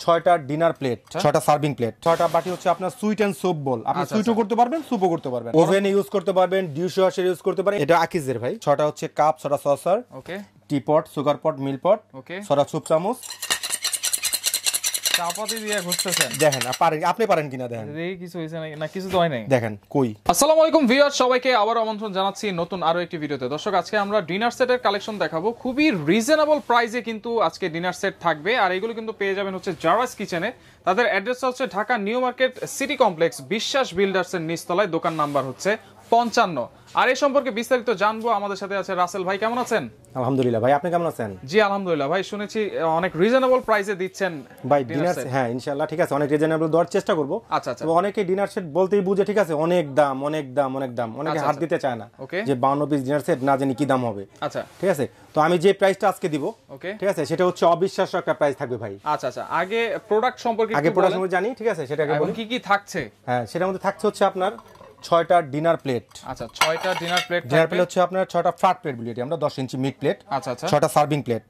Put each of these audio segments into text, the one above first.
6টা dinner plate, 6টা serving plate, 6টা বাটি হচ্ছে আপনার সুইট এন্ড সুপ বোল। আপনি সুইটও করতে পারবেন, সুপও করতে পারবেন, ওভেনে ইউজ করতে পারবেন, ডিশ ওয়াশার ইউজ করতে পারেন। এটা আকিজের ভাই। 6টা হচ্ছে কাপ, 6টা সসার, ওকে, টি পট, সুগার পট, মিল পট, ওকে, 6টা সুপ চামচ। চাপাতি দিয়ে ঘুরতেছেন, দেখেন আপনি পারেন কিনা, দেখেন এই কিছু হইছে না, কিছু তো হয় নাই, দেখেন কই। আসসালামু আলাইকুম ভিউয়ার্স, সবাইকে আবার আমন্ত্রণ জানাচ্ছি নতুন আরো একটি ভিডিওতে। দর্শক, আজকে আমরা ডিনার সেটের কালেকশন দেখাবো। খুবই রিজনেবল প্রাইসে কিন্তু আজকে ডিনার সেট থাকবে, আর এগুলো কিন্তু পেয়ে যাবেন হচ্ছে জারাস কিচেনে। তাদের অ্যাড্রেস হচ্ছে Dhaka new market city complex, Biswas builders এর নিচতলায়, দোকান নাম্বার হচ্ছে 55। আর এই সম্পর্কে বিস্তারিত জানবো। আমাদের সাথে আছে রাসেল ভাই। কেমন আছেন? আলহামদুলিল্লাহ ভাই, আপনি কেমন আছেন? জি আলহামদুলিল্লাহ ভাই, শুনেছি অনেক রিজনেবল প্রাইসে দিচ্ছেন ভাই ডিনার। হ্যাঁ ইনশাআল্লাহ ঠিক আছে, অনেক রিজনেবল দেওয়ার চেষ্টা করব। আচ্ছা আচ্ছা। অনেকে ডিনার সেট বলতেই বুঝে, ঠিক আছে, অনেক দাম অনেক দাম অনেক দাম, অনেকে হাত দিতে চায় না যে 52 পিস ডিনার সেট না জানি কি দাম হবে। আচ্ছা ঠিক আছে, তো আমি যে প্রাইসটা আজকে দিব, ওকে ঠিক আছে, সেটা হচ্ছে অবিশ্বাস্য একটা প্রাইস থাকবে ভাই। আচ্ছা আচ্ছা, আগে প্রোডাক্ট সম্পর্কে জানি, ঠিক আছে, সেটা আগে বলি কি কি থাকছে। হ্যাঁ, সেটার মধ্যে থাকছে হচ্ছে আপনার 6টা ডিনার প্লেট। আচ্ছা 6টা ডিনার প্লেট। ডিনার প্লেট হচ্ছে আপনার 6টা ফ্ল্যাট প্লেট বলি আমরা, 10 ইঞ্চি মিড প্লেট। আচ্ছা আচ্ছা। 6টা সার্ভিং প্লেট।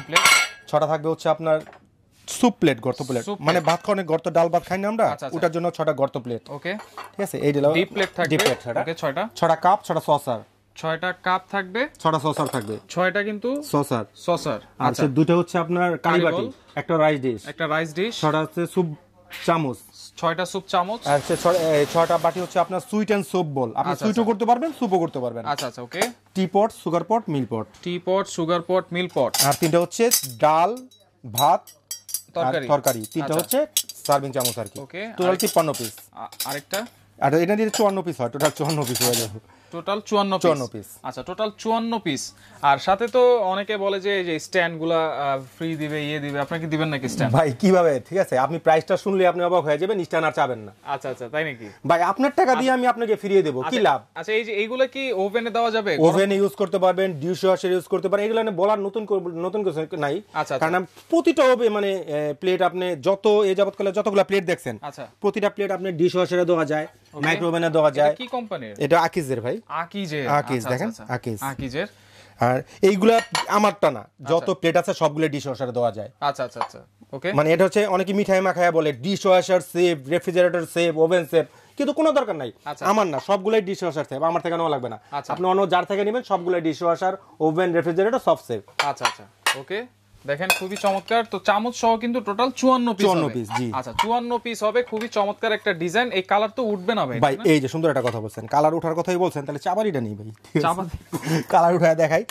6টা থাকবে হচ্ছে আপনার সুপ প্লেট, গর্ত প্লেট, মানে ভাত খাওয়ানোর গর্ত, ডাল ভাত খাই না আমরা, ওটার জন্য 6টা গর্ত প্লেট। ওকে ঠিক আছে, এই দিলাম ডিপ প্লেট থাকবে। ওকে 6টা কাপ, 6টা সসার। 6টা কাপ থাকবে, 6টা সসার থাকবে। 6টা কিন্তু সসার। আচ্ছা, দুটো হচ্ছে আপনার কারি বাটি, একটা রাইস ডিশ, 6টা হচ্ছে সুপ চামচ, 6টা সুপ চামচ। আর 6টা বাটি হচ্ছে আপনার সুইট এন্ড সুপ বোল। আপনি সুইটও করতে পারবেন, সুপও করতে পারবেন। আচ্ছা আচ্ছা, ওকে। টি পট, সুগার পট, মিল পট। টি পট, সুগার পট, মিল পট। আর 3টা হচ্ছে ডাল, ভাত, তরকারি। 3টা হচ্ছে সার্ভিং চামচ আর কি। Total 53 piece. আরেকটা, আর এটা দিয়ে 54 পিস হয়, টোটাল 54 পিস হয়ে যাবে। Total 54 piece. আচ্ছা, টোটাল 54 পিস। আর সাথে তো অনেকে বলে যে এই যে স্ট্যান্ড গুলা ফ্রি দিবে, দিবে, আপনারা কি দিবেন নাকি স্ট্যান্ড? ভাই কিভাবে, ঠিক আছে, আপনি প্রাইসটা শুনলে আপনি অবাক হয়ে যাবেন, স্ট্যান্ড আর চাবেন না। আচ্ছা আচ্ছা, তাই নাকি? ভাই আপনার টাকা দিয়ে আমি আপনাকে ফিরিয়ে দেব, কি লাভ? আচ্ছা, এই যে এইগুলা কি ওভেনে দেওয়া যাবে? ওভেনে ইউজ করতে পারবেন, ডিশ ওয়াশার ইউজ করতে পারেন, এগুলো বলার নতুন কিছু নাই। কারণ প্রতিটা মানে প্লেট আপনি যত এই যাবতকালে যতগুলা প্লেট দেখছেন, প্রতিটা প্লেট আপনি ডিশ ওয়াশারে দেওয়া যায়, মাইক্রো ওভেনে দেওয়া যায়। কি কোম্পানির এটা? আকিজের ভাই। আকিজ দেখেন, আকিজের। আর এইগুলা আমারটা না, যত প্লেট আছে সবগুলো ডিশ ওয়াশারে দেওয়া যায়। আচ্ছা আচ্ছা আচ্ছা, ওকে। মানে এটা হচ্ছে অনেকে মিঠাই মাখায়া বলে dish washer safe, refrigerator safe, oven safe, কিন্তু কোনো দরকার নাই। আমার না, সবগুলাই ডিশ ওয়াশার সেভ, আমার থেকে নেওয়া লাগবে না। আপনি অন্য যার থেকে নেবেন সবগুলাই ডিশ ওয়াশার, ওভেন, রেফ্রিজারেটর সব সেভ। আচ্ছা আচ্ছা, ওকে। দেখেন খুবই চমৎকার। তো চামচ সহ কিন্তু টোটাল 54 পিস। জি আচ্ছা, 54 পিস হবে। খুবই চমৎকার একটা ডিজাইন। এই কালার তো উঠবে না ভাই? ভাই এই যে সুন্দর একটা কথা বলছেন, কালার ওঠার কথাই বলছেন, তাহলে চাপাতিটা নেই ভাই, চাপাতি কালার উঠায় দেখাই।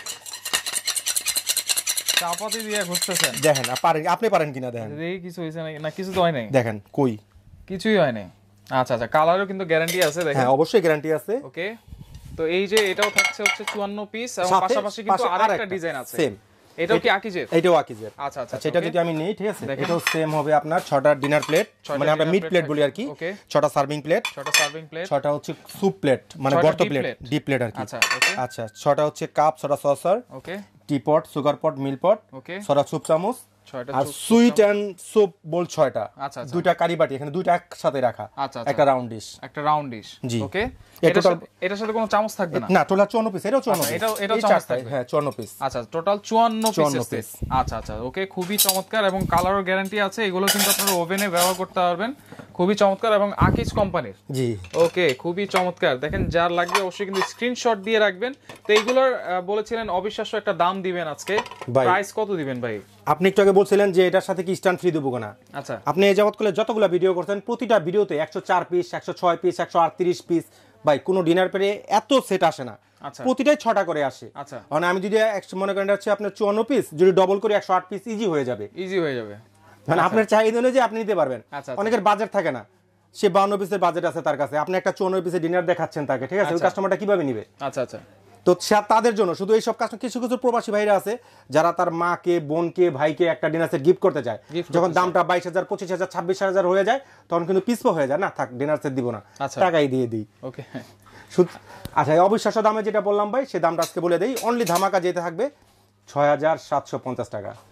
চাপাতি দিয়ে ঘুরতেছেন, দেখেন আপনি পারেন কিনা, দেখেন এই কিছু হইছে না, কিছু তো হয় নাই, দেখেন কই, কিছুই হয় নাই। আচ্ছা আচ্ছা, কালারও কিন্তু গ্যারান্টি আছে, দেখেন। হ্যাঁ অবশ্যই গ্যারান্টি আছে। ওকে, তো এই যে এটাও থাকছে হচ্ছে 54 পিস, এবং পাশাপাশি কিন্তু আরেকটা ডিজাইন আছে। সেম, এটাও কি আকিজের? এটাও আকিজের। আচ্ছা আচ্ছা, সেটা যদি আমি নেই, ঠিক আছে, এটাও সেম হবে আপনার 6টা ডিনার প্লেট, মানে আমরা মিড প্লেট বলি আর কি। 6টা সার্ভিং প্লেট, 6টা হচ্ছে সুপ প্লেট, মানে গর্ত প্লেট, ডিপ প্লেট আর কি। আচ্ছা 6টা হচ্ছে কাপ, 6টা সসার, ওকে, টি পট, সুগার পট, মিল পট, 6টা সুপ চামচ, আর সুইট এন্ড সুপ বোল 6টা। দুইটা কারি বাটি, এখানে দুইটা একসাথে রাখা, একটা রাউন্ড ডিশ। জি, ওকে। এটার সাথে কোনো চামচ থাকবে না? না, টোটাল 54 পিস। এটাও 54 পিস। এটাও চামচ থাকবে। হ্যাঁ 54 পিস। আচ্ছা, টোটাল 54 পিস। আচ্ছা আচ্ছা, ওকে। খুবই চমৎকার, এবং কালারও গ্যারান্টি আছে। এগুলো কিন্তু আপনারা ওভেনে ব্যবহার করতে পারবেন। খুবই চমৎকার, এবং আকিজ কোম্পানির। জি, ওকে, খুবই চমৎকার। দেখেন, যার লাগবে অবশ্যই কিন্তু স্ক্রিনশট দিয়ে রাখবেন। তো এইগুলোর বলেছিলেন অবিশ্বাস্য একটা দাম দিবেন আজকে, প্রাইস কত দিবেন ভাই? আপনি একটু আগে বলছিলেন যে এটার সাথে কি স্ট্যান্ড ফ্রি দেবো না। আচ্ছা, আপনি এই যাবত করে যতগুলো ভিডিও করছেন, প্রতিটা ভিডিওতে 104 পিস, 106 পিস, 138 পিস। ভাই কোনো ডিনার পেরে এত সেট আসে না, প্রতিটাই 6টা করে আসে। আচ্ছা, মানে আমি যদি মনে করেন হচ্ছে আপনার 54 পিস, যদি ডবল করে 108 পিস, ইজি হয়ে যাবে। মানে আপনার চাহিদা অনুযায়ী আপনি নিতে পারবেন। অনেকের বাজেট থাকে না, সে 52 পিসের বাজেট আছে তার কাছে, আপনি একটা 54 পিসের ডিনার দেখাচ্ছেন তাকে, ঠিক আছে, ওই কাস্টমারটা কিভাবে নিবে? আচ্ছা আচ্ছা, তো তাদের জন্য শুধু এইসব কাজ। কিছু কিছু প্রবাসী ভাইরা আছে যারা তার মাকে, বোনকে, ভাইকে একটা ডিনার সেট গিফট করতে চায়, যখন দামটা 22,000, 25,000, 26,000 হয়ে যায়, তখন কিন্তু পিছপা হয়ে যায়, না থাক ডিনার সেট দিব না, টাকাই দিয়ে দিই। ওকে, আচ্ছা, অবিশ্বাস্য দামে যেটা বললাম ভাই, সেই দামটা আজকে বলে দেই। অনলি ধামাকা যেতে থাকবে 6,750 টাকা।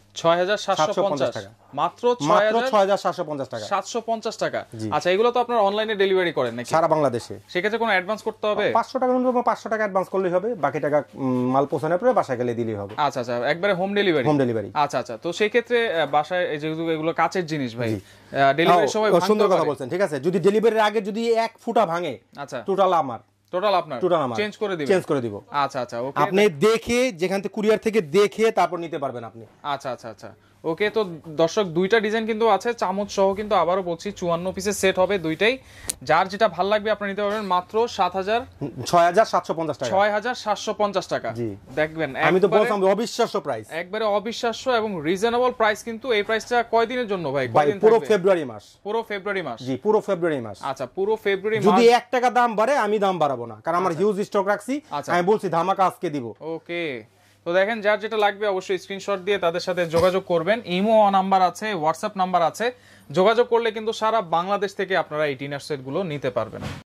6750 টাকা, মাত্র 6750 টাকা, 750 টাকা। আচ্ছা, এগুলো তো আপনারা অনলাইনে ডেলিভারি করেন নাকি সারা বাংলাদেশে? সেক্ষেত্রে কোনো অ্যাডভান্স করতে হবে? 500 টাকা, 500 টাকা অ্যাডভান্স করলেই হবে, বাকি টাকা মাল পৌঁছানোর পরে বাসায় গেলে দিলেই হবে। আচ্ছা আচ্ছা, একবারে হোম ডেলিভারি? Home delivery. আচ্ছা আচ্ছা, তো সেই ক্ষেত্রে বাসায় যেহেতু এগুলো কাচের জিনিস ভাই, ডেলিভারির সময় সুন্দর কথা বলছেন, ঠিক আছে। যদি ডেলিভারির আগে যদি 1 ফুটা ভাঙে, আচ্ছা, টোটাল আপনার চেঞ্জ করে দিবেন? চেঞ্জ করে দিব। আচ্ছা আচ্ছা, ওকে। আপনি দেখে, যেখান থেকে কুরিয়ার থেকে দেখে তারপর নিতে পারবেন আপনি। আচ্ছা আচ্ছা আচ্ছা, ওকে। তো দর্শক, দুইটা ডিজাইন কিন্তু আছে, চামচ সহ কিন্তু আবারও বলছি 54 পিসের সেট হবে দুইটাই। যার যেটা ভালো লাগবে আপনি নিতে পারবেন মাত্র 6750 টাকা, 6750 টাকা। জি, দেখবেন আমি তো বললাম অবিশ্বাস্য প্রাইস, একবারে অবিশ্বাস্য এবং রিজনেবল প্রাইস। কিন্তু এই প্রাইসটা কয় দিনের জন্য ভাই? পুরো ফেব্রুয়ারি মাস। পুরো ফেব্রুয়ারি মাস? জি, পুরো ফেব্রুয়ারি মাস। আচ্ছা, পুরো ফেব্রুয়ারি মাস। যদি 1 টাকা দাম বাড়ে আমি দাম বাড়াবো না, কারণ আমার হিউজ স্টক রাখছি। আমি বলছি ধামাকা আজকে দিব। ওকে, তো দেখেন, যার যেটা লাগবে অবশ্যই স্ক্রিনশট দিয়ে তাদের সাথে যোগাযোগ করবেন। ইমো নাম্বার আছে, হোয়াটসঅ্যাপ নাম্বার আছে, যোগাযোগ করলে কিন্তু সারা বাংলাদেশ থেকে আপনারা এই ডিনার সেট গুলো নিতে পারবেন।